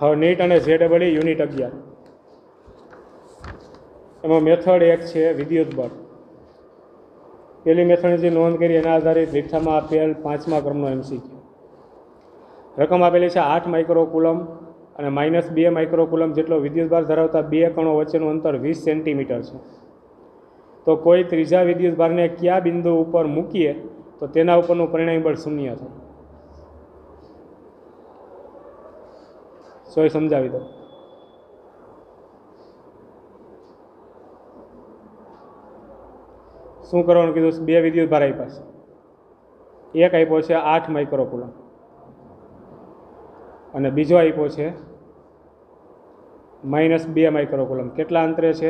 હવે નીટ અને JEE unit 11 એમાં મેથડ 1 છે વિદ્યુત બળ. પહેલી મેથડની જે નોંધ કરી એના આધારિત રીઠામાં આપેલ 5મા ક્રમનો MCQ. રકમ આપેલી છે 8 માઇક્રોકુલમ અને -2 માઇક્રોકુલમ જેટલો વિદ્યુતભાર ધરાવતા બે કણો વચ્ચેનું અંતર 20 સેન્ટીમીટર છે. તો કોઈ ત્રીજા વિદ્યુતભારને કયા બિંદુ ઉપર મૂકીએ તો તેના ઉપરનું પરિણામી બળ શૂન્ય થાય. સોય સમજાવી દો. શું કરવાનું કીધું? બે વિદ્યુતભાર આપ્યા છે. એક આપ્યો છે 8 માઇક્રોકુલમ અને બીજો આપ્યો છે -2 માઇક્રોકુલમ. કેટલા અંતરે છે?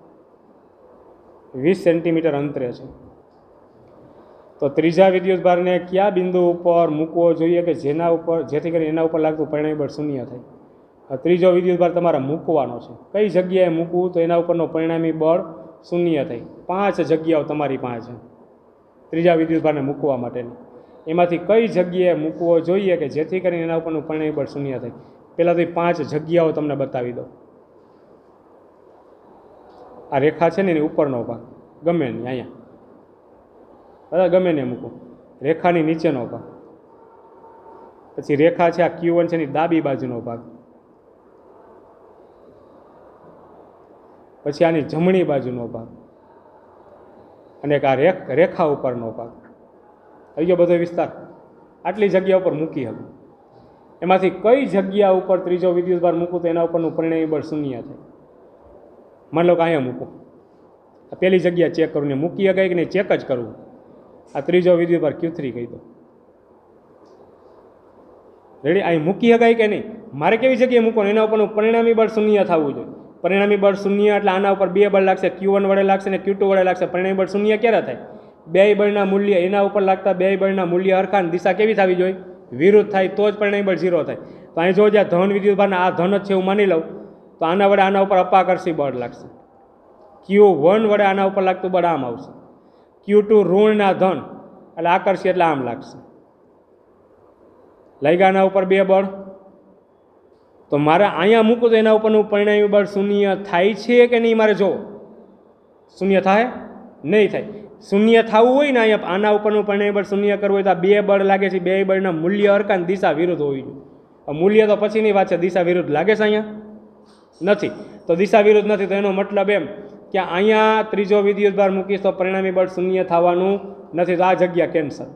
20 સેન્ટીમીટર અંતરે છે. તો ત્રીજા વિદ્યુતભારને કયા બિંદુ ઉપર મૂકવો જોઈએ કે જેથી કરીને એના ઉપર લાગતું પરિણામી બળ શૂન્ય થાય? ત્રીજો વિદ્યુતભાર તમારે મૂકવાનો છે. કઈ જગ્યાએ મૂકવું તો એના ઉપરનો પરિણામી બળ શૂન્ય થાય? 5 જગ્યાઓ તમારી પાસે છે ત્રીજા વિદ્યુતભારને મૂકવા માટેની. એમાંથી કઈ જગ્યાએ મૂકવો જોઈએ કે જેથી કરીને એના ઉપરનું પરિણામી બળ શૂન્ય થાય? પહેલાં તો 5 જગ્યાઓ તમને બતાવી દો. આ રેખા છે ને એની ઉપરનો ભાગ ગમે નહીં, અહીંયા બરાબર, ગમે ને મૂકો. રેખાની નીચેનો ભાગ, પછી રેખા છે આ Q1 છે એની ડાબી બાજુનો ભાગ, પછી આની જમણી બાજુનો ભાગ અને એક આ રેખા ઉપરનો ભાગ. આવી ગયો બધો વિસ્તાર. આટલી જગ્યા ઉપર મૂકી હવે. એમાંથી કઈ જગ્યા ઉપર ત્રીજો વિદ્યુતભાર મૂકું તો એના ઉપરનું પરિણામી બળ શૂન્ય થાય? માની લો કે અહીંયા મૂકો. આ પહેલી જગ્યા ચેક કરું ને મૂકી શકાય કે નહીં ચેક જ કરવું. આ ત્રીજો વિદ્યુતભાર Q3 કહી દો. રેડી? અહીં મૂકી શકાય કે નહીં? મારે કેવી જગ્યાએ મૂકવાનું? એના ઉપરનું પરિણામી બળ શૂન્ય થવું જોઈએ. પરિણામી બળ શૂન્ય એટલે આના ઉપર બે બળ લાગશે. Q1 વડે લાગશે ને Q2 વડે લાગશે. પરિણામી બળ શૂન્ય ક્યારે થાય? બે બળના મૂલ્ય એના ઉપર લાગતા બે બળના મૂલ્ય હરખા, દિશા કેવી થવી જોઈએ? વિરુદ્ધ થાય તો જ પરિણામી બળ 0 થાય. તો અહીં જો જ્યાં ધન વિદ્યુતભારના આ ધન જ છે એવું માની લઉં તો આના વડે આના ઉપર અપાકર્ષી બળ લાગશે. Q1 વડે આના ઉપર લાગતું બળ આમ આવશે. Q2 ઋણના ધન એટલે આકર્ષી એટલે આમ લાગશે. લાગ્યા આના ઉપર બે બળ. તો મારે અહીંયા મૂકું તો એના ઉપરનું પરિણામી બળ શૂન્ય થાય છે કે નહીં? મારે જો શૂન્ય થાય નહીં થાય. શૂન્ય થવું હોય ને અહીંયા આના ઉપરનું પરિણામી બળ શૂન્ય કરવું હોય તો આ બે બળ લાગે છે. બે બળના મૂલ્ય હરખા દિશા વિરુદ્ધ હોવી જોઈએ. મૂલ્ય તો પછીની વાત છે. દિશા વિરુદ્ધ લાગે છે અહીંયા નથી. તો દિશા વિરુદ્ધ નથી તો એનો મતલબ એમ કે અહીંયા ત્રીજો વિદ્યુતભાર મૂકીશ તો પરિણામી બળ શૂન્ય થવાનું નથી. તો આ જગ્યા કેન્સલ.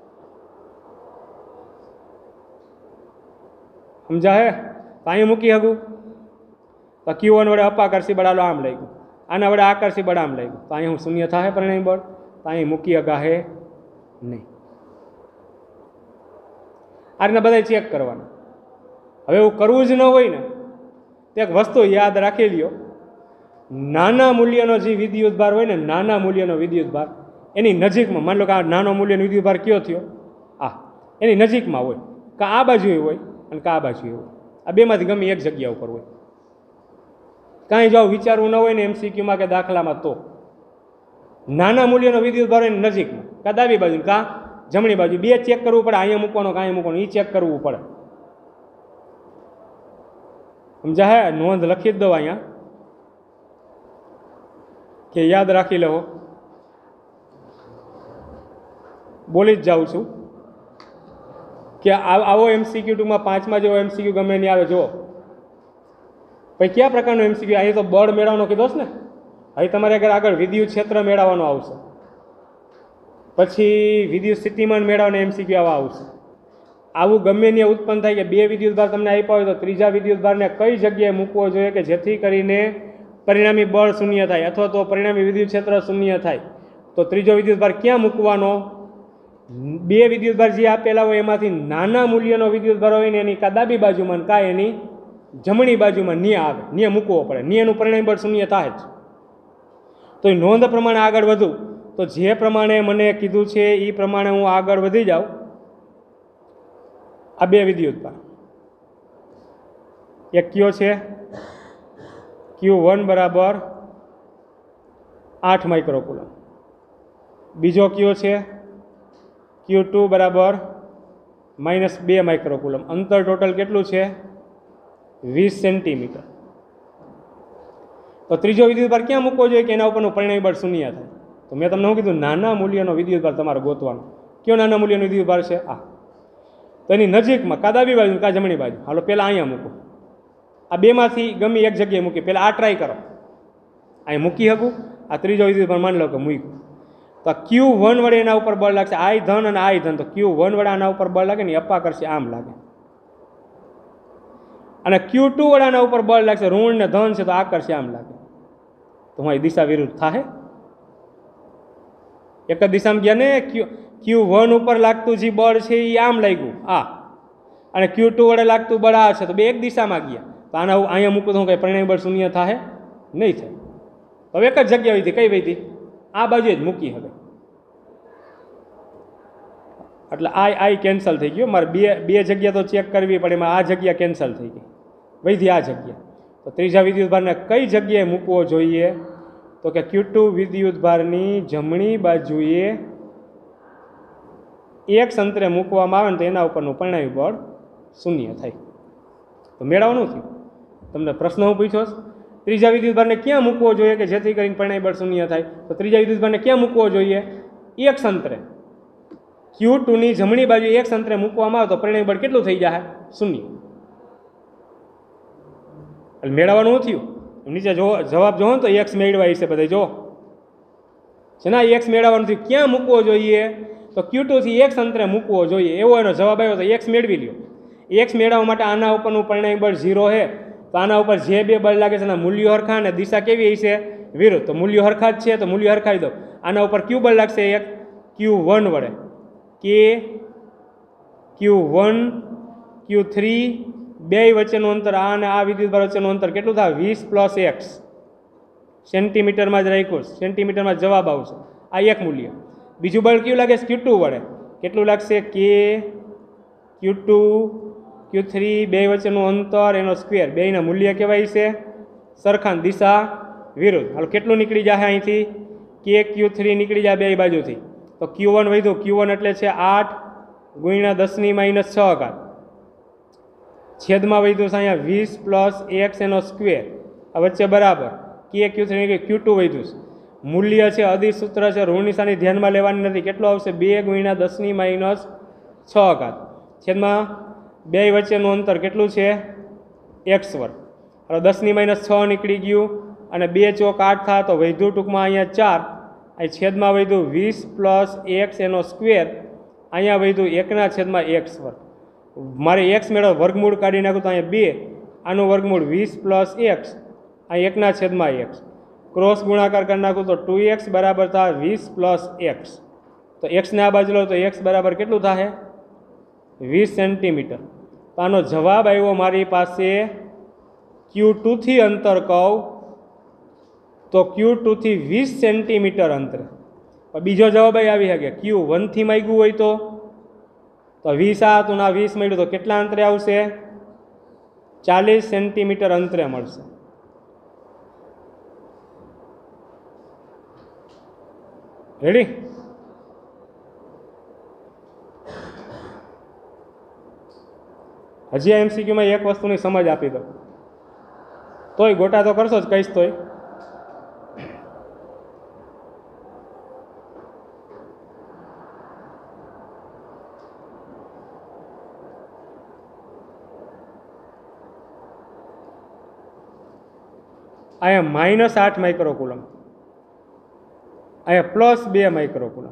સમજા હે? તો અહીંયા મૂકી શકું તો Q1 વડે અપાકર્ષી બળ આમ લઈ ગયું, આના વડે આકર્ષી બળ આમ લઈ ગયું. તો અહીંયા હું શૂન્ય થાય પરિણામી બળ? તો અહીં મૂકી શકા હે નહીં. આ રીતના બધા ચેક કરવાના. હવે એવું કરવું જ ન હોય ને તો એક વસ્તુ યાદ રાખી લ્યો. નાના મૂલ્યનો જે વિદ્યુતભાર હોય ને, નાના મૂલ્યનો વિદ્યુતભાર એની નજીકમાં, માની લો કે આ નાનો મૂલ્યનો વિદ્યુતભાર કયો થયો? આ એની નજીકમાં હોય, કાં આ બાજુ હોય અને કાં આ બાજુ હોય. આ બેમાંથી ગમે એક જગ્યા ઉપર હોય. કાંઈ જો વિચારવું ન હોય ને MCQમાં કે દાખલામાં, તો નાના મૂલ્યનો વિદ્યુતભાર હોય નજીકમાં, કાં ડાબી બાજુ કાં જમણી બાજુ, બે ચેક કરવું પડે. અહીંયા મૂકવાનો કાંઈ મૂકવાનો એ ચેક કરવું પડે. સમજા હે? નોંધ લખી જ દો અહીંયા કે યાદ રાખી લો. બોલી જ જાઉં છું કે આવો MCQ2માં 5મા જેવો MCQ ગમે નહીં આવે. જો પછી કયા પ્રકારનો MCQ? અહીંયા તો બળ મેળવવાનો કીધો છે ને. અહીં તમારે આગળ વિદ્યુત ક્ષેત્ર મેળવવાનો આવશે, પછી વિદ્યુત સ્થિતિમાન મેળવવાનો MCQ આવા આવશે. આવું ગમે ત્યાં ઉત્પન્ન થાય કે બે વિદ્યુતભાર તમને આપ્યા હોય તો ત્રીજા વિદ્યુતભારને કઈ જગ્યાએ મૂકવો જોઈએ કે જેથી કરીને પરિણામી બળ શૂન્ય થાય અથવા તો પરિણામી વિદ્યુત ક્ષેત્ર શૂન્ય થાય? તો ત્રીજો વિદ્યુતભાર ક્યાં મૂકવાનો? બે વિદ્યુતભાર જે આપેલા હોય એમાંથી નાના મૂલ્યનો વિદ્યુતભાર હોય ને એની કા ડાબી બાજુમાં કા એની જમણી બાજુમાં નિય આવે. નિય મૂકવો પડે. નિયનું પરિણામી બળ શૂન્ય થાય જ. તો એ નોંધ પ્રમાણે આગળ વધું તો જે પ્રમાણે મને કીધું છે એ પ્રમાણે હું આગળ વધી જાઉં. આ બે વિદ્યુતભાર, એક કયો છે Q1 બરાબર 8 માઇક્રોકુલમ, બીજો કયો છે Q2 બરાબર -2 માઇક્રોકુલમ. અંતર ટોટલ કેટલું છે? 20 સેન્ટીમીટર. તો ત્રીજો વિદ્યુતભાર ક્યાં મૂકવો જોઈએ કે એના ઉપરનું પરિણામી બળ શૂન્ય થાય? તો મેં તમને શું કીધું, નાના મૂલ્યનો વિદ્યુતભાર તમારે ગોતવાનો. કયો નાના મૂલ્યનો વિદ્યુતભાર છે? આ. તો એની નજીકમાં કા ડાબી બાજુ કા જમણી બાજુ? હાલો પહેલાં અહીંયા મૂકો. આ બેમાંથી ગમે એક જગ્યાએ મૂકી. પહેલાં આ ટ્રાય કરો. અહીં મૂકી શકું. આ ત્રીજો વિદ્યુતભાર માની લો કે મૂક્યું. તો Q1 વડે એના ઉપર બળ લાગશે. આઈ ધન અને આઈ ધન. તો Q1 વડે આના ઉપર બળ લાગે ને અપ્પા કરશે આમ લાગે. અને Q2 વડે આના ઉપર બળ લાગશે, ઋણ ને ધન છે તો આ કરશે આમ લાગે. તો મારી દિશા વિરુદ્ધ થાય. એક જ દિશામાં ગયા ને. Q1 ઉપર લાગતું જે બળ છે એ આમ લાગ્યું આ, અને Q2 વડે લાગતું બળ આ છે, તો બે એક દિશામાં ગયા. તો આના અહીંયા મૂકું તો કંઈ પરિણામી બળ શૂન્ય થાય નહીં થાય. હવે એક જ જગ્યા વધી. કઈ વધી? આ બાજુ જ મૂકી. હવે એટલે આ કેન્સલ થઈ ગયો. મારે બે જગ્યા તો ચેક કરવી પડે. એમાં આ જગ્યા કેન્સલ થઈ ગઈ, વધી આ જગ્યા. તો ત્રીજા વિદ્યુતભારને કઈ જગ્યાએ મૂકવો જોઈએ? તો કે Q2 વિદ્યુતભારની જમણી બાજુએ એક અંતરે મૂકવામાં આવે ને તો એના ઉપરનું પરિણામી બળ શૂન્ય થાય. તો મેળવવાનું થયું. તમને પ્રશ્ન હું પૂછ્યો, ત્રીજા વિદ્યુતભારને ક્યાં મૂકવો જોઈએ કે જેથી કરીને પરિણામી બળ શૂન્ય થાય? તો ત્રીજા વિદ્યુતભારને ક્યાં મૂકવો જોઈએ? એક અંતરે. Q2 ની જમણી બાજુ એક અંતરે મૂકવામાં આવે તો પરિણામી બળ કેટલું થઈ જાય? શૂન્ય. એટલે મેળવવાનું થયું. નીચે જો જવાબ જોવો ને તો એક્સ મેળવાય છે બધા. જો છે ને એક્સ મેળવવાનું થયું. ક્યાં મૂકવો જોઈએ? તો Q2 થી એક અંતરે મૂકવો જોઈએ. એવો એનો જવાબ આવ્યો. તો એક્સ મેળવી લ્યો. એક્સ મેળવવા માટે આના ઉપરનું પરિણામી બળ 0 છે. તો આના ઉપર જે બે બળ લાગે છે એના મૂલ્યો હરખા અને દિશા કેવી છે? વિરુદ્ધ. તો મૂલ્યો હરખા જ છે તો મૂલ્યો હરખાવી દો. આના ઉપર ક્યુ બળ લાગશે એક Q1 વડે, કે Q1 Q3 બે વચ્ચેનું અંતર આ અને આ વિદ્યુતભાર વચ્ચેનું અંતર કેટલું થાય? 20 + x. સેન્ટીમીટરમાં જ રાખ્યું. સેન્ટીમીટરમાં જવાબ આવશે. આ એક મૂલ્ય. બીજું બળ કયું લાગે? Q2 વડે. કેટલું લાગશે? કે Q2 Q3 બે વચ્ચેનું અંતર એનો સ્ક્વેર. બેયના મૂલ્ય કહેવાય છે સરખા, દિશા વિરુદ્ધ. હાલો કેટલું નીકળી જાય અહીંથી? કે Q3 નીકળી જાય બે બાજુથી. તો Q1 વધ્યું. Q1 એટલે છે 8 × 10⁻6 છેદમાં વધ્યું છે અહીંયા 20 + x એનો સ્ક્વેર. આ વચ્ચે બરાબર. કે Q3 Q2 વધ્યું છે. મૂલ્ય છે અધિક સૂત્ર છે, ઋણ નિશાની ધ્યાનમાં લેવાની નથી. કેટલું આવશે? 2 × 10⁻6 છેદમાં બે વચ્ચેનું અંતર કેટલું છે? x². હવે 10⁻6 નીકળી ગયું અને 2 ચોક 8 થાય તો વધ્યું ટૂંકમાં અહીંયા 4. અહીં છેદમાં વધ્યું 20 + x એનો સ્ક્વેર. અહીંયા વધ્યું 1/x². મારે x મેળવ વર્ગમૂળ કાઢી નાખું તો અહીંયા 2. આનું વર્ગમૂળ 20 + x. અહીં 1/x. ક્રોસ ગુણાકાર કરી નાખું તો 2x બરાબર થાય 20 + x. તો x ને આ બાજુ લો તો x બરાબર કેટલું થાય? 20 સેન્ટીમીટર. તો આનો જવાબ આવ્યો મારી પાસે Q2 થી અંતર કહું તો Q2 થી 20 સેન્ટીમીટર અંતરે. બીજો જવાબ આવી શકે Q1 થી માંગ્યું હોય તો 20 આ હતું ના 20 મળ્યું તો કેટલા અંતરે આવશે? 40 સેન્ટીમીટર અંતરે મળશે. રેડી? હજી આ MCQમાં એક વસ્તુની સમજ આપી દો. તોય ગોટા તો કરશો જ, કહીશ તોય. અહીંયા -8 માઇક્રોકુલમ, અહીંયા +2 માઇક્રોકુલમ.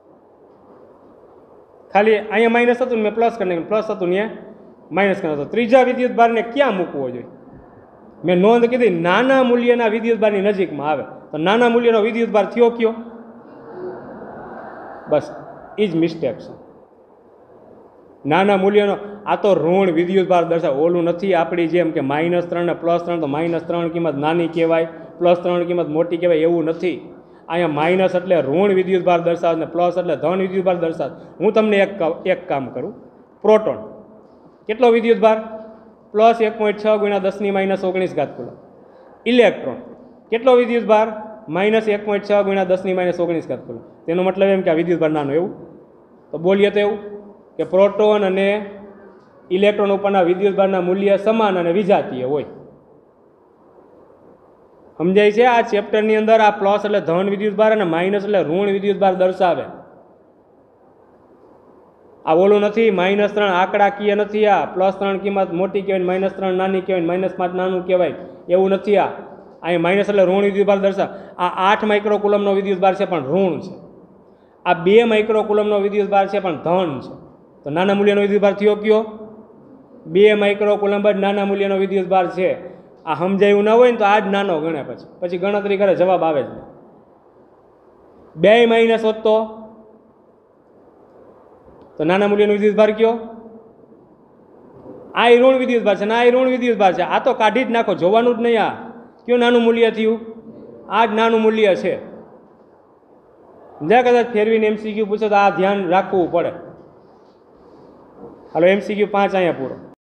ખાલી અહીંયા માઇનસ હતું ને મેં પ્લસ કરી નાખ્યું, પ્લસ હતું ને માઇનસ કરી નાખ્યું. ત્રીજા વિદ્યુતભારને ક્યાં મૂકવો જોઈએ? મેં નોંધ કીધી નાના મૂલ્યના વિદ્યુતભારની નજીકમાં આવે. તો નાના મૂલ્યનો વિદ્યુતભાર થયો કયો? બસ એ જ મિસ્ટેક છે. નાના મૂલ્યનો આ તો ઋણ વિદ્યુતભાર દર્શાવે. ઓલું નથી આપણી જેમ કે -3 ને +3 તો -3 કિંમત નાની કહેવાય, +3 કિંમત મોટી કહેવાય, એવું નથી. અહીંયા માઇનસ એટલે ઋણ વિદ્યુતભાર દર્શાવે ને પ્લસ એટલે ધન વિદ્યુતભાર દર્શાવે. હું તમને એક કામ કરું. પ્રોટોન કેટલો વિદ્યુતભાર? +1.6 × 10⁻19 કુલમ. ઇલેક્ટ્રોન કેટલો વિદ્યુતભાર? -1.6 × 10⁻19 કુલમ. તેનો મતલબ એમ કે આ વિદ્યુતભાર નાનો, એવું તો બોલીએ તો એવું કે પ્રોટોન અને ઇલેક્ટ્રોન ઉપરના વિદ્યુતભારના મૂલ્ય સમાન અને વિજાતીય હોય. સમજાય છે? આ ચેપ્ટરની અંદર આ પ્લસ એટલે ધન વિદ્યુતભાર અને માઇનસ એટલે ઋણ વિદ્યુતભાર દર્શાવે. આ ઓલું નથી, -3 આંકડાકીય નથી. આ +3 કિંમત મોટી કહેવાય, -3 નાની કહેવાય, -5 નાનું કહેવાય, એવું નથી. અહીં માઇનસ એટલે ઋણ વિદ્યુતભાર દર્શાવે. આ 8 માઇક્રોકુલમનો વિદ્યુતભાર છે પણ ઋણ છે. આ 2 માઇક્રોકુલમનો વિદ્યુતભાર છે પણ ધન છે. તો નાના મૂલ્યનો વિદ્યુતભાર થયો કયો? 2 માઇક્રોકુલમ જ નાના મૂલ્યનો વિદ્યુતભાર છે. આ સમજાયું ના હોય ને તો આ જ નાનો ગણે, પછી ગણતરી કરે જવાબ આવે જ નહીં. 2 માઇનસ હોત તો નાના મૂલ્યનો વિદ્યુતભાર કયો? આ ઋણ વિદ્યુતભાર છે ને આ ઋણ વિદ્યુતભાર છે. આ તો કાઢી જ નાખો, જોવાનું જ નહીં. આ કયું નાનું મૂલ્ય થયું? આ જ નાનું મૂલ્ય છે. જ્યાં કદાચ ફેરવીને MCQ પૂછે તો આ ધ્યાન રાખવું પડે. હાલો MCQ 5 અહીંયા પૂરો.